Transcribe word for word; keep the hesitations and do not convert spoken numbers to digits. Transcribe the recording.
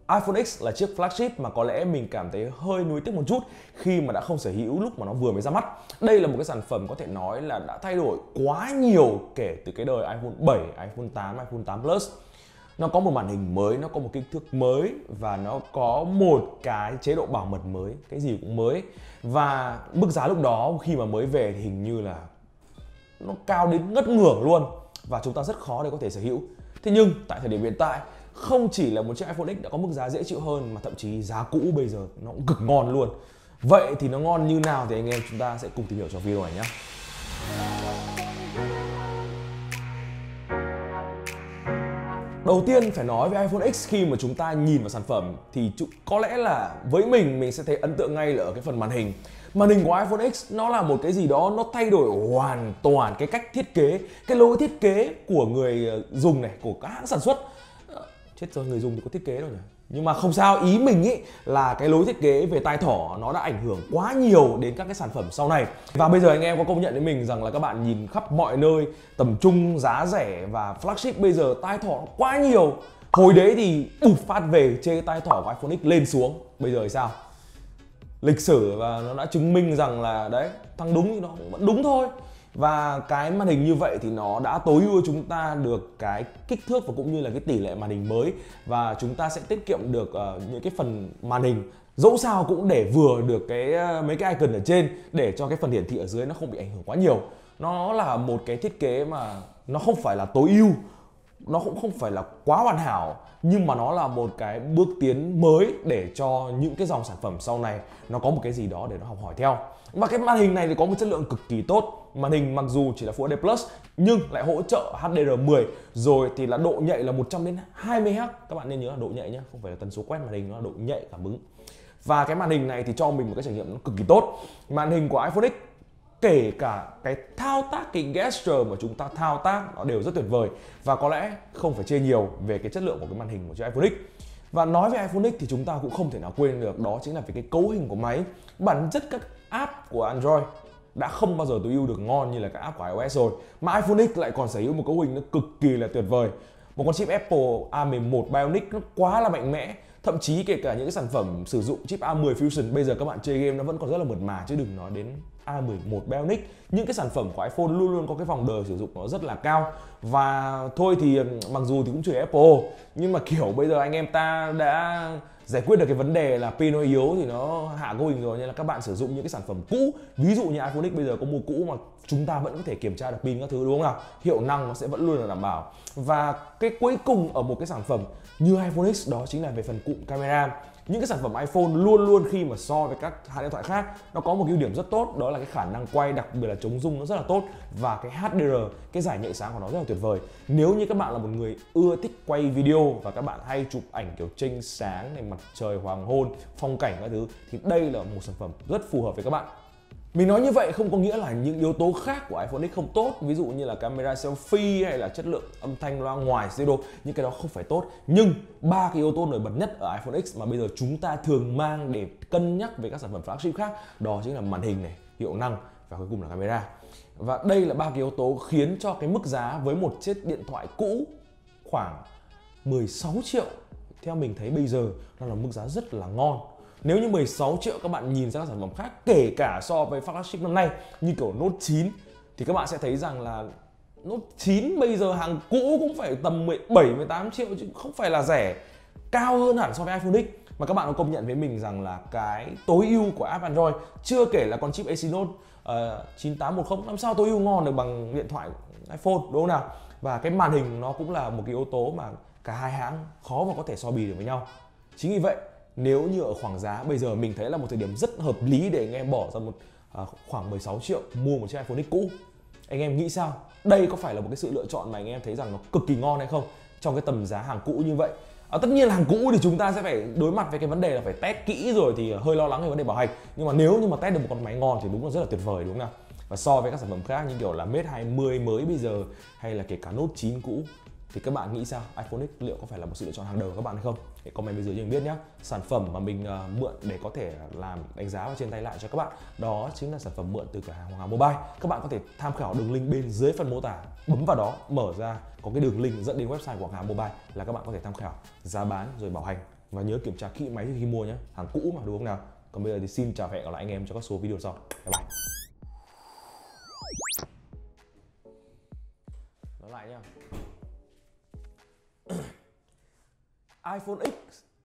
iPhone X là chiếc flagship mà có lẽ mình cảm thấy hơi nuối tiếc một chút khi mà đã không sở hữu lúc mà nó vừa mới ra mắt. Đây là một cái sản phẩm có thể nói là đã thay đổi quá nhiều kể từ cái đời iPhone bảy, iPhone tám, iPhone tám Plus. Nó có một màn hình mới, nó có một kích thước mới và nó có một cái chế độ bảo mật mới, cái gì cũng mới. Và mức giá lúc đó khi mà mới về thì hình như là nó cao đến ngất ngưởng luôn và chúng ta rất khó để có thể sở hữu. Thế nhưng tại thời điểm hiện tại, không chỉ là một chiếc iPhone X đã có mức giá dễ chịu hơn mà thậm chí giá cũ bây giờ nó cũng cực ngon luôn. Vậy thì nó ngon như nào thì anh em chúng ta sẽ cùng tìm hiểu trong video này nhé. Đầu tiên phải nói về iPhone X, khi mà chúng ta nhìn vào sản phẩm thì có lẽ là với mình mình sẽ thấy ấn tượng ngay là ở cái phần màn hình. Màn hình của iPhone X nó là một cái gì đó nó thay đổi hoàn toàn cái cách thiết kế, cái lối thiết kế của người dùng này, của các hãng sản xuất. Chết rồi, người dùng thì có thiết kế đâu nhỉ? Nhưng mà không sao, ý mình ý là cái lối thiết kế về tai thỏ nó đã ảnh hưởng quá nhiều đến các cái sản phẩm sau này. Và bây giờ anh em có công nhận với mình rằng là các bạn nhìn khắp mọi nơi, tầm trung, giá rẻ và flagship bây giờ tai thỏ quá nhiều. Hồi đấy thì bụp phát về chê tai thỏ của iPhone X lên xuống. Bây giờ thì sao? Lịch sử và nó đã chứng minh rằng là đấy, thằng đúng thì nó vẫn đúng thôi. Và cái màn hình như vậy thì nó đã tối ưu chúng ta được cái kích thước và cũng như là cái tỷ lệ màn hình mới. Và chúng ta sẽ tiết kiệm được uh, những cái phần màn hình dẫu sao cũng để vừa được cái uh, mấy cái icon ở trên, để cho cái phần hiển thị ở dưới nó không bị ảnh hưởng quá nhiều. Nó là một cái thiết kế mà nó không phải là tối ưu, nó cũng không phải là quá hoàn hảo, nhưng mà nó là một cái bước tiến mới để cho những cái dòng sản phẩm sau này nó có một cái gì đó để nó học hỏi theo. Và cái màn hình này thì có một chất lượng cực kỳ tốt. Màn hình mặc dù chỉ là Full hát đê Plus nhưng lại hỗ trợ H D R mười, rồi thì là độ nhạy là một trăm đến hai mươi héc. Các bạn nên nhớ là độ nhạy nhé, không phải là tần số quét màn hình, nó là độ nhạy cảm ứng. Và cái màn hình này thì cho mình một cái trải nghiệm nó cực kỳ tốt. Màn hình của iPhone X, kể cả cái thao tác, cái gesture mà chúng ta thao tác nó đều rất tuyệt vời. Và có lẽ không phải chê nhiều về cái chất lượng của cái màn hình của chiếc iPhone X. Và nói về iPhone X thì chúng ta cũng không thể nào quên được, đó chính là về cái cấu hình của máy. Bản chất các app của Android đã không bao giờ tối ưu được ngon như là các app của iOS rồi, mà iPhone X lại còn sở hữu một cấu hình nó cực kỳ là tuyệt vời. Một con chip Apple A mười một Bionic nó quá là mạnh mẽ. Thậm chí kể cả những cái sản phẩm sử dụng chip A mười Fusion bây giờ các bạn chơi game nó vẫn còn rất là mượt mà, chứ đừng nói đến A mười một Bionic. Những cái sản phẩm của iPhone luôn luôn có cái vòng đời sử dụng nó rất là cao. Và thôi thì mặc dù thì cũng chửi Apple, nhưng mà kiểu bây giờ anh em ta đã giải quyết được cái vấn đề là pin nó yếu thì nó hạ cấu hình rồi, nên là các bạn sử dụng những cái sản phẩm cũ, ví dụ như iPhone X bây giờ có mua cũ mà chúng ta vẫn có thể kiểm tra được pin các thứ, đúng không nào? Hiệu năng nó sẽ vẫn luôn là đảm bảo. Và cái cuối cùng ở một cái sản phẩm như iPhone X đó chính là về phần cụm camera. Những cái sản phẩm iPhone luôn luôn khi mà so với các hãng điện thoại khác nó có một ưu điểm rất tốt, đó là cái khả năng quay, đặc biệt là chống rung nó rất là tốt, và cái H D R, cái giải nhạy sáng của nó rất là tuyệt vời. Nếu như các bạn là một người ưa thích quay video và các bạn hay chụp ảnh kiểu chênh sáng này, mặt trời, hoàng hôn, phong cảnh các thứ, thì đây là một sản phẩm rất phù hợp với các bạn. Mình nói như vậy không có nghĩa là những yếu tố khác của iPhone X không tốt, ví dụ như là camera selfie hay là chất lượng âm thanh loa ngoài stereo, những cái đó không phải tốt. Nhưng ba cái yếu tố nổi bật nhất ở iPhone X mà bây giờ chúng ta thường mang để cân nhắc về các sản phẩm flagship khác, đó chính là màn hình này, hiệu năng và cuối cùng là camera. Và đây là ba cái yếu tố khiến cho cái mức giá với một chiếc điện thoại cũ khoảng mười sáu triệu theo mình thấy bây giờ nó là mức giá rất là ngon. Nếu như mười sáu triệu các bạn nhìn sang các sản phẩm khác, kể cả so với flagship năm nay như kiểu Note chín, thì các bạn sẽ thấy rằng là Note chín bây giờ hàng cũ cũng phải tầm mười bảy mười tám triệu chứ không phải là rẻ, cao hơn hẳn so với iPhone X. Mà các bạn có công nhận với mình rằng là cái tối ưu của app Android, chưa kể là con chip Exynos uh, chín tám một không làm sao tối ưu ngon được bằng điện thoại iPhone, đúng không nào? Và cái màn hình nó cũng là một cái yếu tố mà cả hai hãng khó mà có thể so bì được với nhau. Chính vì vậy, nếu như ở khoảng giá bây giờ mình thấy là một thời điểm rất hợp lý để anh em bỏ ra một uh, khoảng mười sáu triệu mua một chiếc iPhone X cũ. Anh em nghĩ sao? Đây có phải là một cái sự lựa chọn mà anh em thấy rằng nó cực kỳ ngon hay không trong cái tầm giá hàng cũ như vậy? À, tất nhiên là hàng cũ thì chúng ta sẽ phải đối mặt với cái vấn đề là phải test kỹ rồi thì hơi lo lắng về vấn đề bảo hành. Nhưng mà nếu như mà test được một con máy ngon thì đúng là rất là tuyệt vời, đúng không nào? Và so với các sản phẩm khác như kiểu là Mate hai mươi mới bây giờ hay là kể cả Note chín cũ, thì các bạn nghĩ sao? iPhone X liệu có phải là một sự lựa chọn hàng đầu của các bạn hay không? Hãy comment bên dưới cho mình biết nhé. Sản phẩm mà mình uh, mượn để có thể làm đánh giá và trên tay lại cho các bạn, đó chính là sản phẩm mượn từ cửa hàng Hoàng Hà Mobile. Các bạn có thể tham khảo đường link bên dưới phần mô tả, bấm vào đó, mở ra có cái đường link dẫn đến website của Hoàng Hà Mobile là các bạn có thể tham khảo giá bán rồi bảo hành Và nhớ kiểm tra kỹ máy khi mua nhé, hàng cũ mà, đúng không nào? Còn bây giờ thì xin chào và hẹn gặp lại anh em trong các số video sau. Bye bye. Nói lại nhá. iPhone X